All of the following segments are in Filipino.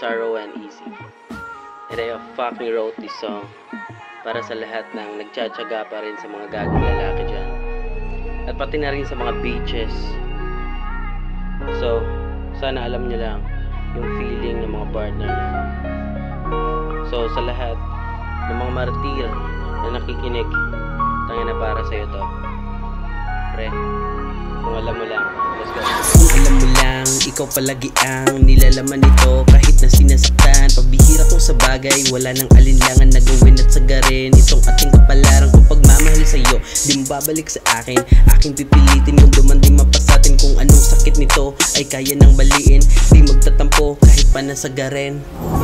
Sorrow and Easy. And I fucking wrote this song para sa lahat ng nagtsatsaga pa rin sa mga gagawing lalaki dyan. At pati na rin sa mga bitches. So, sana alam nyo lang yung feeling ng mga partner nyo. So, sa lahat ng mga martir na nakikinig, tangin na para sa'yo to. Pre, kung alam mo lang, let's go. Kung alam mo lang, ikaw palagi ang nilalaman nito. Kahit na sinasaktan, pabihira kong sa bagay, wala nang alinlangan na gawin at sagarin. Itong ating kapalaran kung pagmamahal sa'yo, di mo babalik sa akin. Aking pipilitin kung duman di mapasatin. Kung anong sakit nito ay kaya nang baliin. Di magtatampo kahit pa nasagarin.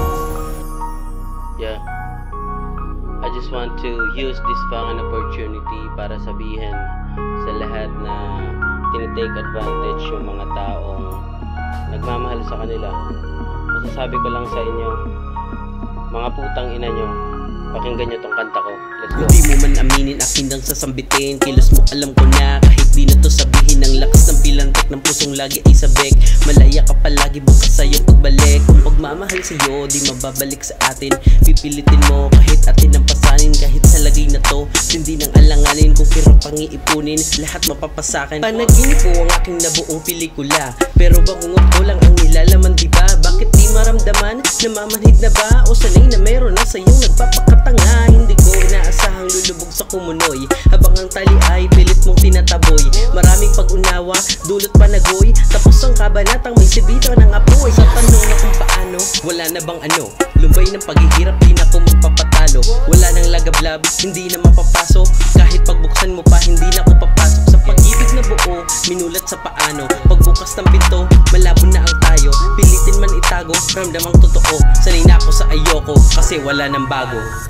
Yeah, I just want to use this fucking opportunity para sabihin sa lahat na tinitake advantage yung mga taong nagmamahal sa kanila. Masasabi ko lang sa inyo, mga putang ina nyo, pakinggan nyo tong kanta ko. Let's go. Hindi mo man aminin, akin lang sasambitin. Kilos mo alam ko na, kahit di na to sabihin. Ang lakas ng pilantek ng pusong lagi ay sabik. Malaya ka palagi, bukas sa'yo pagbalik. Kung pagmamahal sa'yo, di mababalik sa atin. Pipilitin mo kahit atin ang pasanin. Kahit sa lagay na to, hindi nang alanganin. Kung kirang pangiipunin, lahat mapapasakin. Panaginip po ang aking nabuong pelikula, pero bangungot ko lang ang nilalaman, diba? Bakit di maramdaman? Namamanhid na ba? O sanay na meron na sa'yong nagpapakatanga? Hindi ko inaasahang lulubog sa kumunoy, habang ang tali ay pilit mong tinataboy. Maraming pag-unawa, dulot panagoy, tapos ang kabanatang may sibito ng apoy. Sa tanong na kung paano, wala na bang ano? Lumbay ng paghihirap, di na ko magpapatalo. Wala nang lagablab, hindi na mapapaso. Kahit pagbuksan mo pa, hindi na ko papasok. Sa pag-ibig na buo, minulat sa paano. Pagbukas ng pinto, malabo na ang tayo. Pilitin man itago, ramdamang totoo. Sanay na ako sa ayoko, kasi wala nang bago.